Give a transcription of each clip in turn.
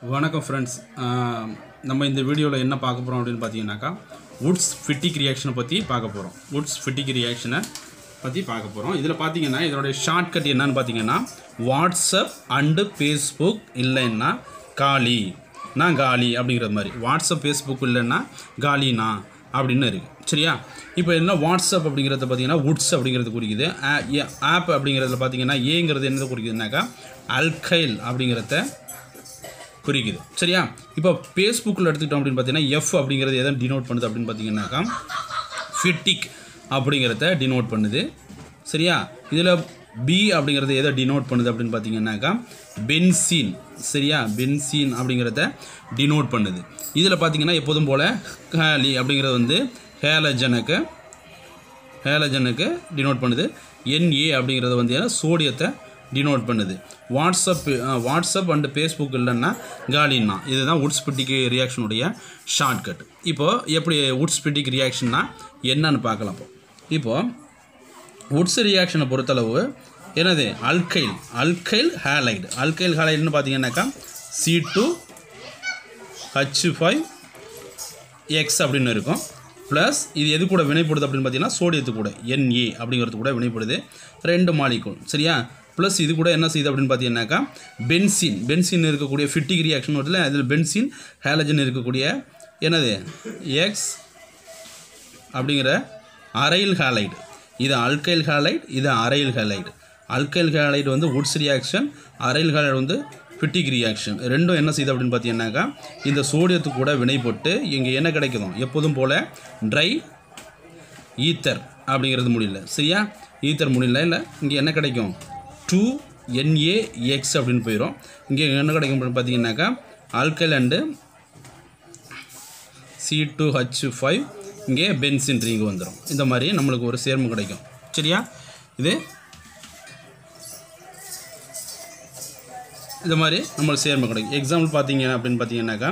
வணக்கம் ஃப்ரெண்ட்ஸ், நம்ம இந்த வீடியோவில் என்ன பார்க்க போகிறோம் அப்படின்னு பார்த்தீங்கன்னாக்கா wurtz-fittig ரியாக்ஷனை பற்றி பார்க்க போகிறோம். wurtz-fittig ரியாக்ஷனை பற்றி பார்க்க போகிறோம். இதில் பார்த்தீங்கன்னா இதனுடைய ஷார்ட்கட் என்னன்னு பார்த்தீங்கன்னா வாட்ஸ்அப் அண்டு ஃபேஸ்புக் இல்லைன்னா காலி அப்படிங்கிறது மாதிரி. வாட்ஸ்அப் ஃபேஸ்புக் இல்லைன்னா காலினா அப்படின்னு இருக்குது. சரியா? இப்போ என்ன வாட்ஸ்அப் அப்படிங்கிறத பார்த்தீங்கன்னா wurtz அப்படிங்கிறது குறிக்குது. ஆப் அப்படிங்கிறதுல பார்த்தீங்கன்னா ஏங்கிறது என்னதை குறிக்குதுனாக்கா அல்கைல் அப்படிங்கிறத குறிக்குது. சரியா? இப்போ ஃபேஸ்புக்கில் எடுத்துக்கிட்டோம் அப்படின்னு பார்த்தீங்கன்னா எஃப் அப்படிங்கிறது எதை டினோட் பண்ணுது அப்படின்னு பார்த்தீங்கன்னாக்கா ஃபிட்டிக் அப்படிங்கிறத டினோட் பண்ணுது. சரியா? இதில் பி அப்படிங்கிறது எதை டினோட் பண்ணுது அப்படின்னு பார்த்தீங்கன்னாக்கா பென்சீன். சரியா? பென்சீன் அப்படிங்கிறத டினோட் பண்ணுது. இதில் பார்த்தீங்கன்னா எப்போதும் போல் ஹேலி அப்படிங்கிறது வந்து ஹேலஜனுக்கு டினோட் பண்ணுது. NA அப்படிங்கிறது வந்து சோடியத்தை டினோட் பண்ணுது. வாட்ஸ்அப் அண்டு ஃபேஸ்புக் இல்லைன்னா காலின்னா. இதுதான் wurtz-fittig ரியாக்ஷனுடைய ஷார்ட்கட். இப்போது எப்படி wurtz-fittig ரியாக்ஷன்னா என்னன்னு பார்க்கலாம். இப்போது wurtz ரியாக்ஷனை பொறுத்தளவு என்னது அல்கைல் ஹேலைடுன்னு பார்த்தீங்கன்னாக்கா C2H5X அப்படின்னு இருக்கும். ப்ளஸ் இது எது கூட வினைப்படுது அப்படின்னு பார்த்தீங்கன்னா சோடியத்து கூட NA அப்படிங்கிறது கூட வினைப்படுது. 2 மாலிகூல். சரியா? ப்ளஸ் இது கூட என்ன செய்யுது அப்படின்னு பார்த்தீங்கன்னாக்கா பென்சின் இருக்கக்கூடிய ஃபிட்டிக் ரியாக்ஷன் வருதுல, அதில் பென்சின் ஹேலஜன் இருக்கக்கூடிய என்னது எக்ஸ் அப்படிங்கிற அரைல் ஹேலைடு. இது அல்கைல் ஹேலைடு, இது அரைல் ஹேலைடு. அல்கைல் ஹேலைடு வந்து wurtz ரியாக்ஷன், அரைல் ஹேலைடு வந்து ஃபிட்டிக் ரியாக்ஷன். ரெண்டும் என்ன செய்யுது அப்படின்னு பார்த்தீங்கன்னாக்கா இந்த சோடியத்துக்கு கூட வினைப்பட்டு இங்கே என்ன கிடைக்கும் எப்போதும் போல் ட்ரை ஈத்தர் அப்படிங்கிறது முடியல. சரியா? ஈத்தர் முடியல. இல்லை இங்கே என்ன கிடைக்கும் 2NaX அப்படின்னு போயிடும். இங்கே என்ன கிடைக்கும் அப்படின்னு பார்த்தீங்கன்னாக்கா ஆல்கைல் அண்டு C2H5 இங்கே பென்சின் ரிங் வந்துடும். இந்த மாதிரி நம்மளுக்கு ஒரு சேர்மம் கிடைக்கும். சரியா? இது மாதிரி நம்மளுக்கு சேர்மம் கிடைக்கும். எக்ஸாம்பிள் பார்த்தீங்க அப்படின்னு பார்த்தீங்கன்னாக்கா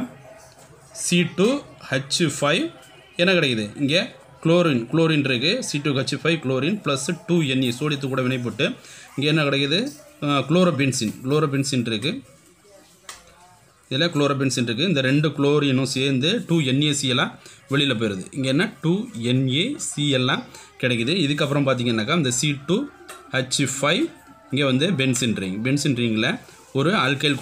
C2H5 என்ன கிடைக்குது இங்கே குளோரின் இருக்குது. C2H5 குளோரின் ப்ளஸ் 2Na சோடியத்து கூட வினைப்பட்டு இங்கே என்ன கிடைக்குது குளோரோபென்சின் இருக்குது. இதில் குளோரோபென்சின் இருக்குது. இந்த 2 குளோரினும் சேர்ந்து 2NaC எல்லாம் வெளியில் போயிடுது. இங்கே என்ன 2NaC எல்லாம் கிடைக்குது. இதுக்கப்புறம் பார்த்தீங்கன்னாக்கா இந்த C2H5 இங்கே வந்து பென்சின் ரிங்கில் ஒரு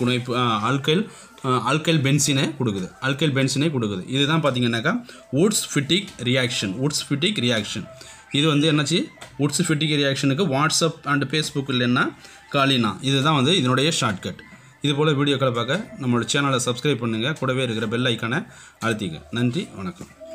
ஆல்கைல் பென்சினை கொடுக்குது. இதுதான் பார்த்தீங்கன்னாக்கா wurtz-fittig ரியாக்ஷன். இது வந்து என்னாச்சு wurtz-fittig ரியாக்ஷனுக்கு வாட்ஸ்அப் அண்ட் ஃபேஸ்புக் இல்லைன்னா காலினா. இதுதான் வந்து இதனுடைய ஷார்ட்கட். இது போல் வீடியோக்களை பார்க்க நம்மளோட சேனலை சப்ஸ்கிரைப் பண்ணுங்கள். கூடவே இருக்கிற பெல் ஐக்கானை அழுத்திங்க. நன்றி, வணக்கம்.